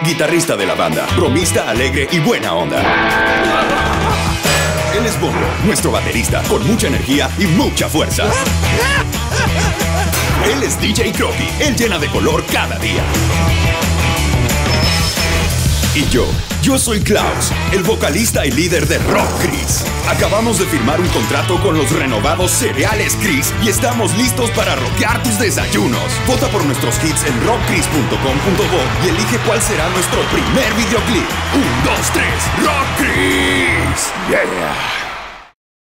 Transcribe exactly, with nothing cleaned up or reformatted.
guitarrista de la banda, bromista, alegre y buena onda. Él es Bongo, nuestro baterista, con mucha energía y mucha fuerza. Él es D J Crocky, él llena de color cada día. Y yo, yo soy Klaus, el vocalista y líder de Rock Chris. Acabamos de firmar un contrato con los renovados Cereales Chris y estamos listos para rockear tus desayunos. Vota por nuestros hits en rock chris punto com punto bo y elige cuál será nuestro primer videoclip. Un, dos, tres, Rock Chris. Yeah.